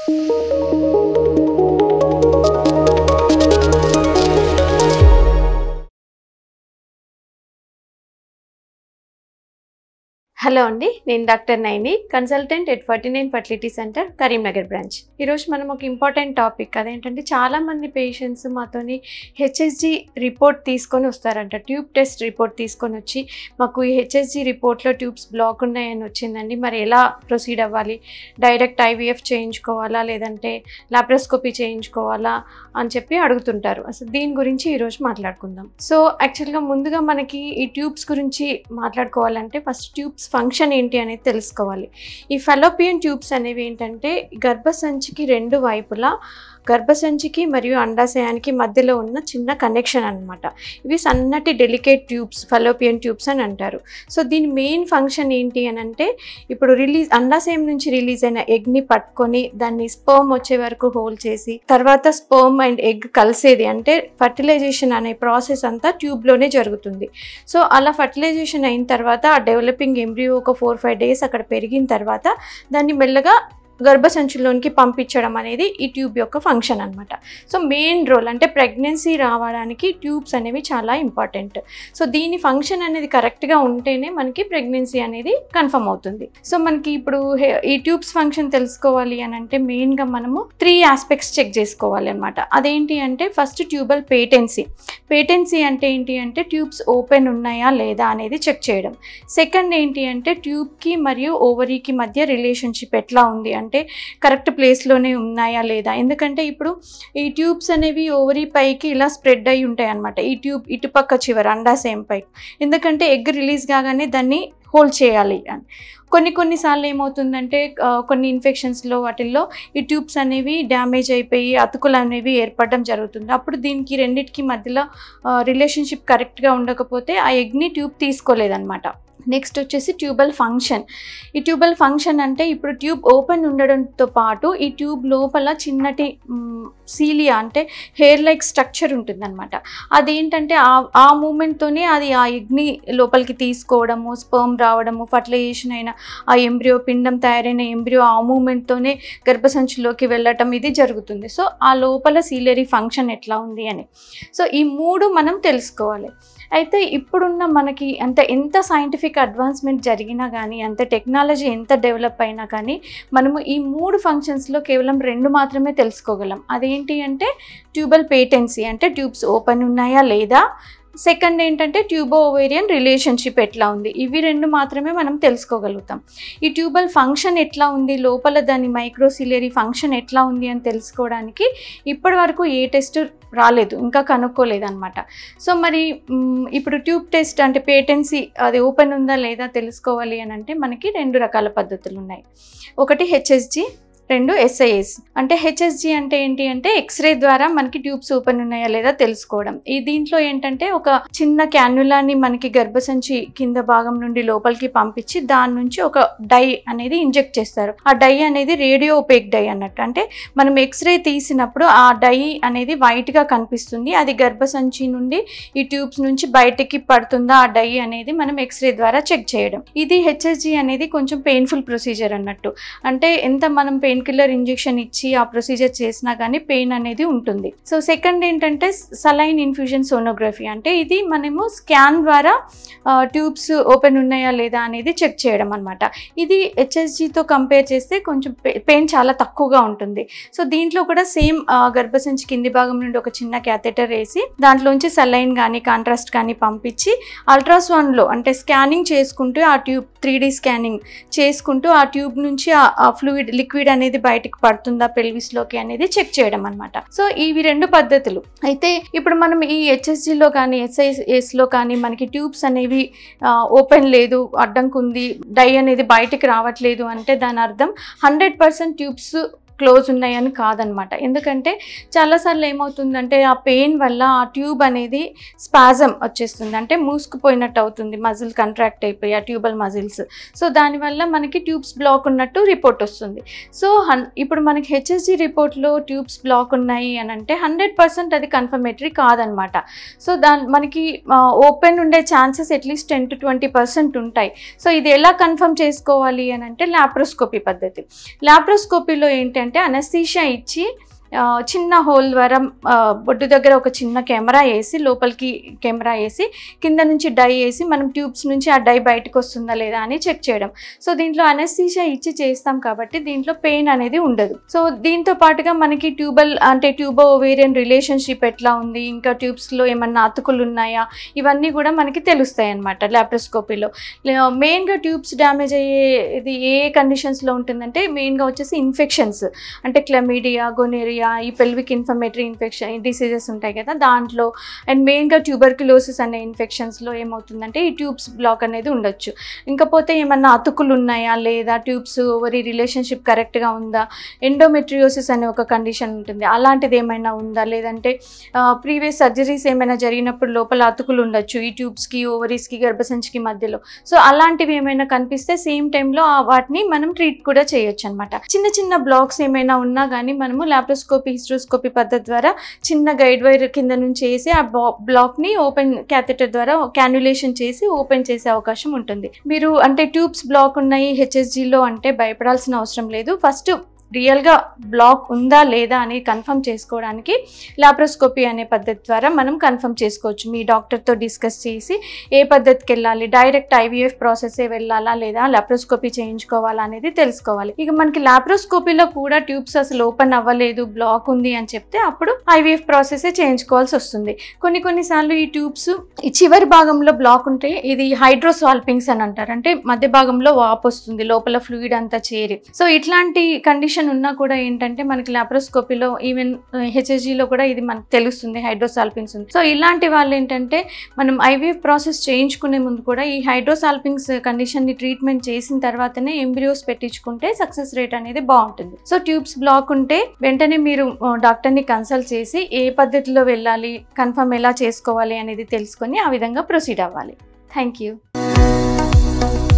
Hello అండి, నేను doctor Naini, consultant at Ferty9 Fertility Center, Karimnagar branch. ఈరోజు మనం ఒక ఇంపార్టెంట్ టాపిక్ అదేంటంటే చాలామంది పేషెంట్స్ మాతోని హెచ్ఎస్జి రిపోర్ట్ తీసుకొని వస్తారంట. ట్యూబ్ టెస్ట్ రిపోర్ట్ తీసుకొని వచ్చి మాకు ఈ హెచ్ఎస్జి రిపోర్ట్లో ట్యూబ్స్ బ్లాక్ ఉన్నాయని వచ్చిందండి, మరి ఎలా ప్రొసీడ్ అవ్వాలి, డైరెక్ట్ ఐవీఎఫ్ చేయించుకోవాలా లేదంటే లాప్రోస్కోపీ చేయించుకోవాలా అని చెప్పి అడుగుతుంటారు. అసలు దీని గురించి ఈరోజు మాట్లాడుకుందాం. సో యాక్చువల్గా ముందుగా మనకి ఈ ట్యూబ్స్ గురించి మాట్లాడుకోవాలంటే ఫస్ట్ ట్యూబ్స్ ఫంక్షన్ ఏంటి అనేది తెలుసుకోవాలి. ఈ ఫెలోపియన్ ట్యూబ్స్ అనేవి ఏంటంటే గర్భసంచికి రెండు వైపులా గర్భసంచికి మరియు అండాశయానికి మధ్యలో ఉన్న చిన్న కనెక్షన్ అన్నమాట. ఇవి సన్నటి డెలికేట్ ట్యూబ్స్, ఫెలోపియన్ ట్యూబ్స్ అని అంటారు. సో దీని మెయిన్ ఫంక్షన్ ఏంటి అని అంటే ఇప్పుడు అండాశయం నుంచి రిలీజ్ అయిన ఎగ్ని పట్టుకొని దాన్ని స్పర్మ్ వచ్చే వరకు హోల్డ్ చేసి తర్వాత స్పర్మ్ అండ్ ఎగ్ కలిసేది అంటే ఫర్టిలైజేషన్ అనే ప్రాసెస్ అంతా ట్యూబ్లోనే జరుగుతుంది. సో అలా ఫర్టిలైజేషన్ అయిన తర్వాత ఆ డెవలపింగ్ ఎంబ్రియో ఒక 4-5 days అక్కడ పెరిగిన తర్వాత దాన్ని మెల్లగా గర్భసంచిలోనికి పంపించడం అనేది ఈ ట్యూబ్ యొక్క ఫంక్షన్ అనమాట. సో మెయిన్ రోల్ అంటే ప్రెగ్నెన్సీ రావడానికి ట్యూబ్స్ అనేవి చాలా ఇంపార్టెంట్. సో దీని ఫంక్షన్ అనేది కరెక్ట్గా ఉంటేనే మనకి ప్రెగ్నెన్సీ అనేది కన్ఫర్మ్ అవుతుంది. సో మనకి ఇప్పుడు ఈ ట్యూబ్స్ ఫంక్షన్ తెలుసుకోవాలి అని అంటే మెయిన్గా మనము 3 ఆస్పెక్ట్స్ చెక్ చేసుకోవాలి అనమాట. అదేంటి అంటే ఫస్ట్ ట్యూబల్ పేటెన్సీ. పేటెన్సీ అంటే ఏంటి అంటే ట్యూబ్స్ ఓపెన్ ఉన్నాయా లేదా అనేది చెక్ చేయడం. సెకండ్ ఏంటి అంటే ట్యూబ్కి మరియు ఓవరీకి మధ్య రిలేషన్షిప్ ఎట్లా ఉంది అంటే కరెక్ట్ ప్లేస్లోనే ఉన్నాయా లేదా. ఎందుకంటే ఇప్పుడు ఈ ట్యూబ్స్ అనేవి ఓవరీ పైకి ఇలా స్ప్రెడ్ అయి ఉంటాయి అన్నమాట. ఈ ట్యూబ్ ఇటుపక్క చివర అండాశయం పైకి, ఎందుకంటే ఎగ్ రిలీజ్ కాగానే దాన్ని హోల్డ్ చేయాలి అని. కొన్నిసార్లు ఏమవుతుందంటే కొన్ని ఇన్ఫెక్షన్స్లో వాటిల్లో ఈ ట్యూబ్స్ అనేవి డ్యామేజ్ అయిపోయి అతుకులు అనేవి ఏర్పడడం జరుగుతుంది. అప్పుడు దీనికి రెండింటికి మధ్యలో రిలేషన్షిప్ కరెక్ట్గా ఉండకపోతే ఆ ఎగ్ని ట్యూబ్ తీసుకోలేదన్నమాట. నెక్స్ట్ వచ్చేసి ట్యూబల్ ఫంక్షన్. ఈ ట్యూబల్ ఫంక్షన్ అంటే ఇప్పుడు ట్యూబ్ ఓపెన్ ఉండడంతో పాటు ఈ ట్యూబ్ లోపల చిన్నటి సీలియా అంటే హెయిర్ లైక్ స్ట్రక్చర్ ఉంటుందన్నమాట. అదేంటంటే ఆ మూమెంట్తోనే అది ఆ ఎగ్ని లోపలికి తీసుకోవడము, స్పర్మ్ రావడము, ఫర్టిలైజేషన్ అయిన ఆ ఎంబ్రియో పిండం తయారైన ఎంబ్రియో ఆ మూమెంట్తోనే గర్భసంచిలోకి వెళ్ళటం ఇది జరుగుతుంది. సో ఆ లోపల సీలియరీ ఫంక్షన్ ఎట్లా ఉంది అని. సో ఈ 3 మనం తెలుసుకోవాలి. అయితే ఇప్పుడున్న మనకి ఎంత సైంటిఫిక్ అడ్వాన్స్మెంట్ జరిగినా కానీ, అంత టెక్నాలజీ ఎంత డెవలప్ అయినా కానీ మనము ఈ 3 ఫంక్షన్స్లో కేవలం 2 మాత్రమే తెలుసుకోగలం. అదేంటి అంటే ట్యూబల్ పేటెన్సీ అంటే ట్యూబ్స్ ఓపెన్ ఉన్నాయా లేదా, సెకండ్ ఏంటంటే ట్యూబో ఓవేరియన్ రిలేషన్షిప్ ఎట్లా ఉంది. ఇవి 2 మాత్రమే మనం తెలుసుకోగలుగుతాం. ఈ ట్యూబల్ ఫంక్షన్ ఎట్లా ఉంది, లోపల దాని మైక్రోసిలియరీ ఫంక్షన్ ఎట్లా ఉంది అని తెలుసుకోవడానికి ఇప్పటి వరకు ఏ టెస్ట్ రాలేదు, ఇంకా కనుక్కోలేదు అనమాట. సో మరి ఇప్పుడు ట్యూబ్ టెస్ట్ అంటే పేటెన్సీ అది ఓపెన్ ఉందా లేదా తెలుసుకోవాలి అని అంటే మనకి 2 రకాల పద్ధతులు ఉన్నాయి. ఒకటి హెచ్ఎస్జి, 2 SIS. అంటే హెచ్ఎస్జి అంటే ఏంటి అంటే ఎక్స్రే ద్వారా మనకి ట్యూబ్స్ ఓపెన్ ఉన్నాయా లేదా తెలుసుకోవడం. ఈ దీంట్లో ఏంటంటే ఒక చిన్న క్యాన్యులాని మనకి గర్భసంచి కింద భాగం నుండి లోపలికి పంపించి దాని నుంచి ఒక డై అనేది ఇంజెక్ట్ చేస్తారు. ఆ డై అనేది రేడియో ఓపేక్ డై అన్నట్టు. అంటే మనం ఎక్స్రే తీసినప్పుడు ఆ డై అనేది వైట్గా కనిపిస్తుంది. అది గర్భసంచి నుండి ఈ ట్యూబ్స్ నుంచి బయటికి పడుతుందా ఆ డై అనేది మనం ఎక్స్రే ద్వారా చెక్ చేయడం. ఇది హెచ్ఎస్జి అనేది కొంచెం పెయిన్ఫుల్ ప్రొసీజర్ అన్నట్టు. అంటే ఎంత మనం పెయిన్ కిల్లర్ ఇంజెక్షన్ ఇచ్చి ఆ ప్రొసీజర్ చేసినా కానీ పెయిన్ అనేది ఉంటుంది. సో సెకండ్ ఏంటంటే సలైన్ ఇన్ఫ్యూజన్ సోనోగ్రఫీ. అంటే ఇది మనము స్కాన్ ద్వారా ట్యూబ్స్ ఓపెన్ ఉన్నాయా లేదా అనేది చెక్ చేయడం అనమాట. ఇది హెచ్ఎస్జితో కంపేర్ చేస్తే కొంచెం పెయిన్ చాలా తక్కువగా ఉంటుంది. సో దీంట్లో కూడా సేమ్ గర్భసంచి కింది భాగం నుండి ఒక చిన్న క్యాథెటర్ వేసి దాంట్లోంచి సలైన్ కానీ కాంట్రాస్ట్ కానీ పంపించి అల్ట్రాసౌండ్లో అంటే స్కానింగ్ చేసుకుంటూ ఆ ట్యూబ్ 3D స్కానింగ్ చేసుకుంటూ ఆ ట్యూబ్ నుంచి ఆ ఫ్లూయిడ్ లిక్విడ్ అనేది బయటికి పడుతుందా పెల్విస్లోకి అనేది చెక్ చేయడం అనమాట. సో ఇవి 2 పద్ధతులు. అయితే ఇప్పుడు మనం ఈ హెచ్ఎస్జిలో కానీ SISలో కానీ మనకి ట్యూబ్స్ అనేవి ఓపెన్ లేదు, అడ్డంకుంది, డై అనేది బయటికి రావట్లేదు అంటే దాని అర్థం 100% ట్యూబ్స్ క్లోజ్ ఉన్నాయని కాదనమాట. ఎందుకంటే చాలాసార్లు ఏమవుతుందంటే ఆ పెయిన్ వల్ల ఆ ట్యూబ్ అనేది స్పాజం వచ్చేస్తుంది, అంటే మూసుకుపోయినట్టు అవుతుంది, మజిల్ కంట్రాక్ట్ అయిపోయి ఆ ట్యూబల్ మజిల్స్. సో దానివల్ల మనకి ట్యూబ్స్ బ్లాక్ ఉన్నట్టు రిపోర్ట్ వస్తుంది. సో ఇప్పుడు మనకి హెచ్ఎస్జి రిపోర్ట్లో ట్యూబ్స్ బ్లాక్ ఉన్నాయి అని అంటే 100% అది కన్ఫర్మేటరీ కాదనమాట. సో మనకి ఓపెన్ ఉండే ఛాన్సెస్ అట్లీస్ట్ 10 to 20% ఉంటాయి. సో ఇది ఎలా కన్ఫర్మ్ చేసుకోవాలి అని అంటే లాప్రోస్కోపీ పద్ధతి. లాప్రోస్కోపీలో ఏంటి అంటే అనస్థీషియా ఇచ్చి చిన్న హోల్ ద్వారా బొడ్డు దగ్గర ఒక చిన్న కెమెరా వేసి, లోపలికి కెమెరా వేసి కింద నుంచి డై వేసి మనం ట్యూబ్స్ నుంచి ఆ డై బయటకు వస్తుందా లేదా అని చెక్ చేయడం. సో దీంట్లో అనస్థీషియా ఇచ్చి చేస్తాం కాబట్టి దీంట్లో పెయిన్ అనేది ఉండదు. సో దీంతో పాటుగా మనకి ట్యూబో ఓవేరియన్ రిలేషన్షిప్ ఎట్లా ఉంది, ఇంకా ట్యూబ్స్లో ఏమన్నా అతుకులు ఉన్నాయా, ఇవన్నీ కూడా మనకి తెలుస్తాయి అన్నమాట లాప్రోస్కోపీలో. మెయిన్గా ట్యూబ్స్ డ్యామేజ్ అయ్యేది ఏ కండిషన్స్లో ఉంటుందంటే మెయిన్గా వచ్చేసి ఇన్ఫెక్షన్స్, అంటే క్లమీడియా, గొనేరియా, ఈ పెల్విక్ ఇన్ఫ్లమేటరీ ఇన్ఫెక్షన్ డిసీజెస్ ఉంటాయి కదా దాంట్లో. అండ్ మెయిన్గా ట్యూబర్క్యులోసిస్ అనే ఇన్ఫెక్షన్స్లో ఏమవుతుందంటే ఈ ట్యూబ్స్ బ్లాక్ అనేది ఉండొచ్చు. ఇంకపోతే ఏమన్నా అతుకులు ఉన్నాయా లేదా, ట్యూబ్స్ ఓవరీ రిలేషన్షిప్ కరెక్ట్గా ఉందా, ఎండోమెట్రియోసిస్ అనే ఒక కండిషన్ ఉంటుంది, అలాంటిది ఏమైనా ఉందా, లేదంటే ప్రీవియస్ సర్జరీస్ ఏమైనా జరిగినప్పుడు లోపల అతుకులు ఉండొచ్చు ఈ ట్యూబ్స్కి, ఓవరీస్కి, గర్భసంచికి మధ్యలో. సో అలాంటివి ఏమైనా కనిపిస్తే సేమ్ టైంలో వాటిని మనం ట్రీట్ కూడా చేయొచ్చు అనమాట. చిన్న చిన్న బ్లాక్స్ ఏమైనా ఉన్నా కానీ మనము లాప్రోస్కోపీ, హిస్ట్రోస్కోపీ పద్ధతి ద్వారా చిన్న గైడ్ వైర్ కింద నుంచి వేసి ఆ బ్లాక్ని ఓపెన్ క్యాథెటర్ ద్వారా క్యాన్యులేషన్ చేసి ఓపెన్ చేసే అవకాశం ఉంటుంది. మీరు అంటే ట్యూబ్స్ బ్లాక్ ఉన్నాయి హెచ్ఎస్జీలో అంటే భయపడాల్సిన అవసరం లేదు. ఫస్ట్ రియల్గా బ్లాక్ ఉందా లేదా అని కన్ఫర్మ్ చేసుకోవడానికి లాప్రోస్కోపీ అనే పద్ధతి ద్వారా మనం కన్ఫర్మ్ చేసుకోవచ్చు. మీ డాక్టర్తో డిస్కస్ చేసి ఏ పద్ధతికి వెళ్ళాలి, డైరెక్ట్ ఐవీఎఫ్ ప్రాసెసే వెళ్ళాలా లేదా లాప్రోస్కోపీ చేయించుకోవాలా అనేది తెలుసుకోవాలి. ఇక మనకి లాప్రోస్కోపీలో కూడా ట్యూబ్స్ అసలు ఓపెన్ అవ్వలేదు, బ్లాక్ ఉంది అని చెప్తే అప్పుడు ఐవీఎఫ్ ప్రాసెసే చేయించుకోవాల్సి వస్తుంది. కొన్నిసార్లు ఈ ట్యూబ్స్ ఈ చివరి భాగంలో బ్లాక్ ఉంటే ఇది హైడ్రోస్వాల్పింగ్స్ అని అంటారు, అంటే మధ్య భాగంలో వాపు వస్తుంది, లోపల ఫ్లూయిడ్ అంతా చేరి. సో ఇట్లాంటి కండిషన్ ఉన్నా కూడా ఏంటంటే మనకి లాప్రోస్కోపీలో ఈవెన్ హెచ్ఎస్జీలో కూడా ఇది మనకు తెలుస్తుంది, హైడ్రోసాల్పింగ్స్ ఉంది. సో ఇలాంటి వాళ్ళు ఏంటంటే మనం ఐవీఎఫ్ ప్రాసెస్ చేయించుకునే ముందు కూడా ఈ హైడ్రోసాల్పింగ్స్ కండిషన్ని ట్రీట్మెంట్ చేసిన తర్వాతనే ఎంబ్రియోస్ పెట్టించుకుంటే సక్సెస్ రేట్ అనేది బాగుంటుంది. సో ట్యూబ్స్ బ్లాక్ ఉంటే వెంటనే మీరు డాక్టర్ని కన్సల్ట్ చేసి ఏ పద్ధతిలో వెళ్ళాలి, కన్ఫర్మ్ ఎలా చేసుకోవాలి అనేది తెలుసుకొని ఆ విధంగా ప్రొసీడ్ అవ్వాలి. Thank you.